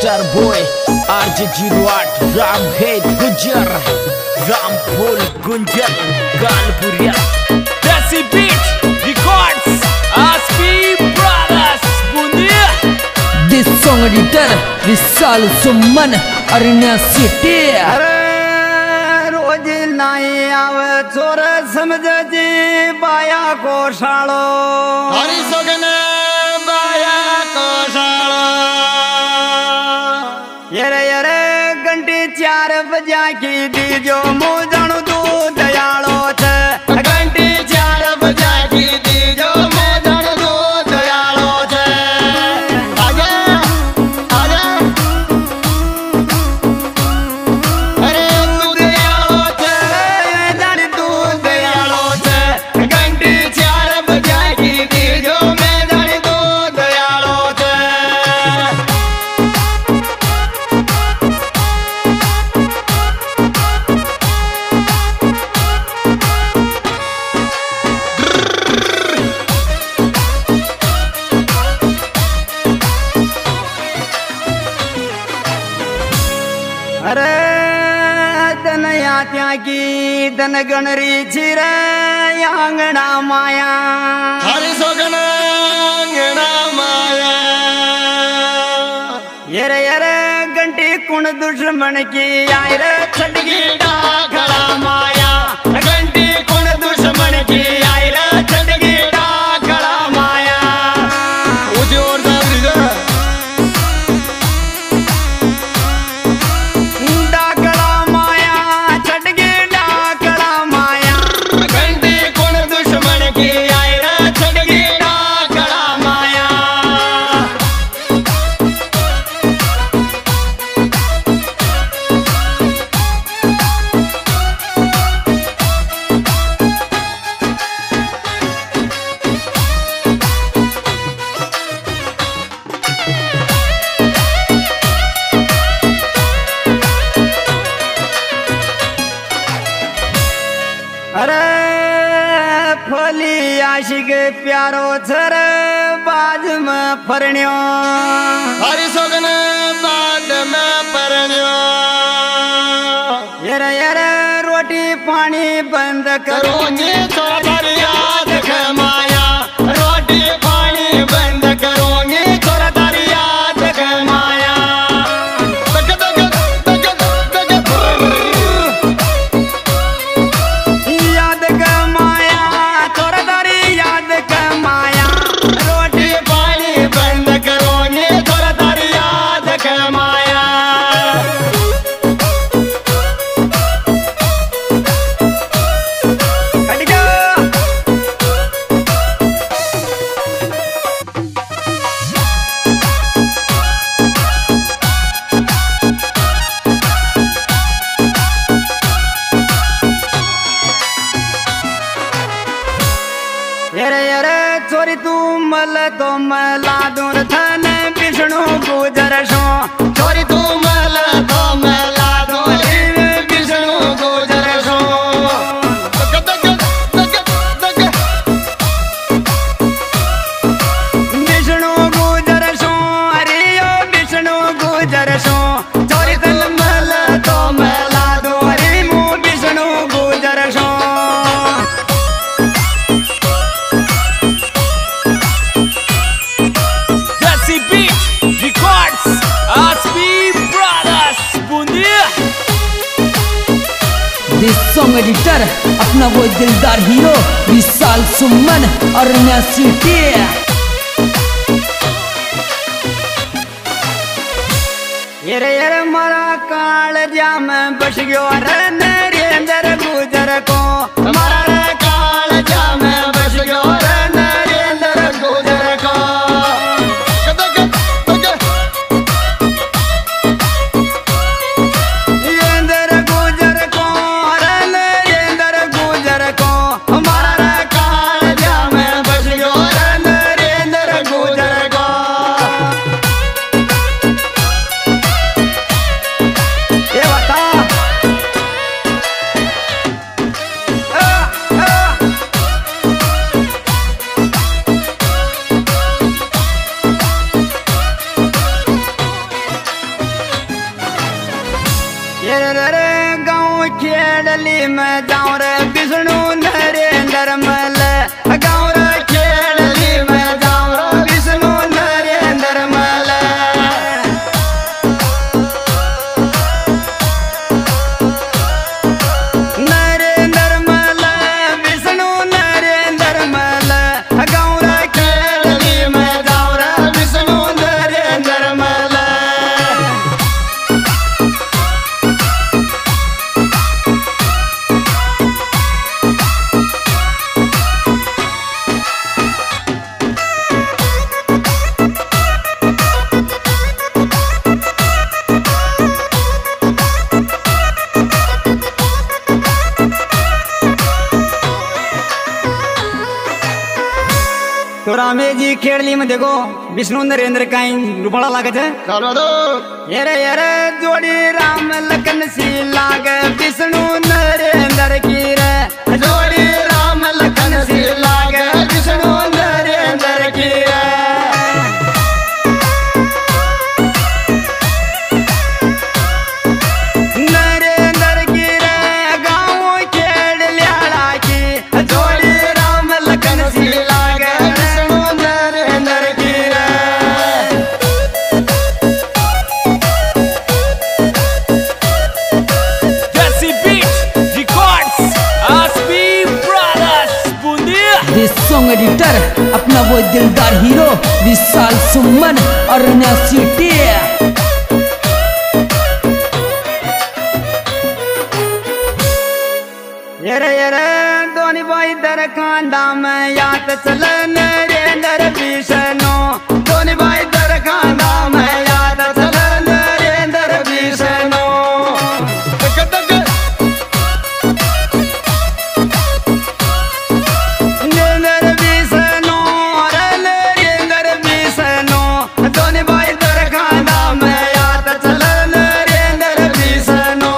Star boy RJ08 Rambhed Gujjar Ramphool Gunjar Kanpuriya Desi beat records Aspi brothers Bundia. This song editor Vishal Suman Aranya city. अरे रोज नहीं आवे चोर समझ जी बाया को शालो हरी सोगने बाया को शालो। येरे घंटी 4 बजा की दीजो मुँह जानू तू दयालो छे। घंटी 4 बजा की दीजो मुँह जानू तू दयालो छे। आजा आजा अरे तू दयालो छे जान तू दयालो छे। घंटी 4 बजा की दीजो मैं जान तू दयालो छे। अरे धन यात्या की धन गणरी छिरे आंगना माया। हरी सोगना अंगना माया। येरे घंटी कुण दुश्मन की आई रे छटकी डाखड़ा माया। घंटी कुण दुश्मन की आई रे छटकी डाखड़ा माया। ऊंची और सावरी जा। डाकड़ा माया छटकी डाकड़ा माया। घंटी कुण दुश्मन की आई रे छटकी डाखड़ा माया। अरे फली आशिक प्यारो छर बाज में फरण्यो। हरी सोगना बाद में परण्यो। येरे रोटी पानी बंद करो करोगे तो पर याद है माया। रोटी पानी बंद करोगे तो तर याद है माया। तक तक तक तक याद का माया तोरा तारी याद का माया। रोटी पानी बंद करोगे तो तर याद है माया। खड़गा येरे चोरी तू मल तो मला दूर थन विष्णु गुजर सो। छोरी तू मला तो मला दो विष्णु गुजर सो। तक तक तक तक विष्णु गुजर सो अरे ओ विष्णु गुजर सो। चोरी तन मल तो मला दो अरे मु विष्णु गुजर सो। Desi beat records Aspi brothers Bundia. This song editor अपना वो दिलदार हीरो विशाल सुमन अरण्या सिटी। येरे मारा काल जाम बस गयो रे नरेंद्र गुजर को। हमारा रे काल जा में बस गयो रे नरेंद्र गुजर को। तक तक नरेंद्र गुजर को रे नरेंद्र गुजर को। हमारा रे काल जा में बस गयो रे नरेंद्र गुजर को। ये बता जी खेड़ली में देखो विष्णु नरेंद्र काई रुपड़ा लागे छे चलो दो येरे जोड़ी राम लखन सी लागे विष्णु नरेंद्र की रे जोड़ी राम लखन सी लागे विष्णु नरेंद्र की रे नरेंद्र की रे गाँव खेड़लियाड़ा की जोड़ी राम लखन सी लागे विष्णु नरेंद्र की रे Desi Beat Records Aspi Brothers Bundia this song editor अपना वो दिलदार हीरो विशाल सुमन और सिटी। येरे दोनी भाई दर खांडा में याद चल नरेंद्र विष्णु दोनी भाई दर खांडा में याद चल नरेंद्र विष्णु तक तक नरेंद्र विष्णु अरे नरेंद्र विष्णु दोनी भाई दर खांडा में याद चल नरेंद्र विष्णु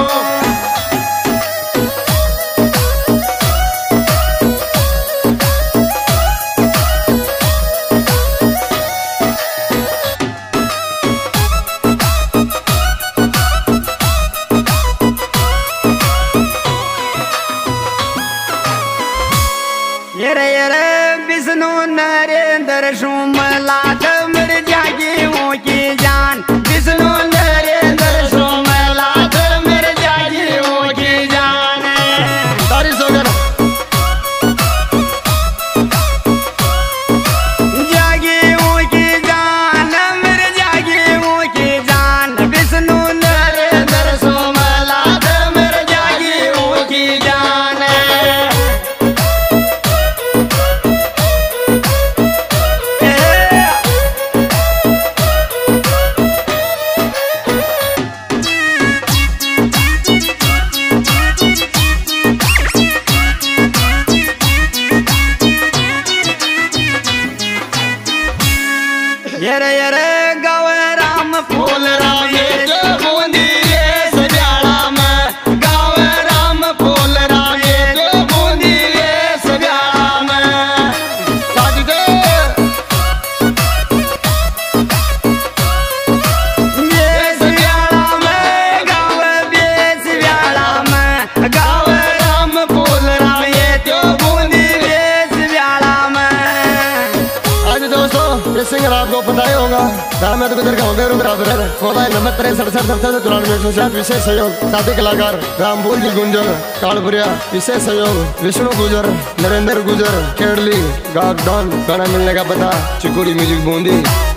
येरे विष्णु नरेंद्र सुमला मर जागी वो की जान विष्णु नरेंद्र सुमला मर जागी वो की जान तारी सोगर जागी वो की जान मर जागी वो की जान विष्णु नरेंद्र सुमला मर जागी वो की जान येरे गव राम फूल राम ये जो बूंदी ये सब्याला में गाँव राम फूल राम ये जो बूंदी ये सब्याला में साजी दे बेस व्याला में गाँव बेस व्याला में गाँव राम फूल राम ये जो बूंदी बेस व्याला में आज दोस्तों ये सिंगर आपको पता ही होगा राम है तो किधर का होगा रुद्राधर मोबाइल नंबर 63 विशेष सहयोग साथी कलाकार राम बोल जी गुंजर कालपुरिया विशेष सहयोग विष्णु गुजर नरेंद्र गुजर खेड़ली गाग डॉन गाना मिलने का पता चिकुड़ी म्यूजिक बूंदी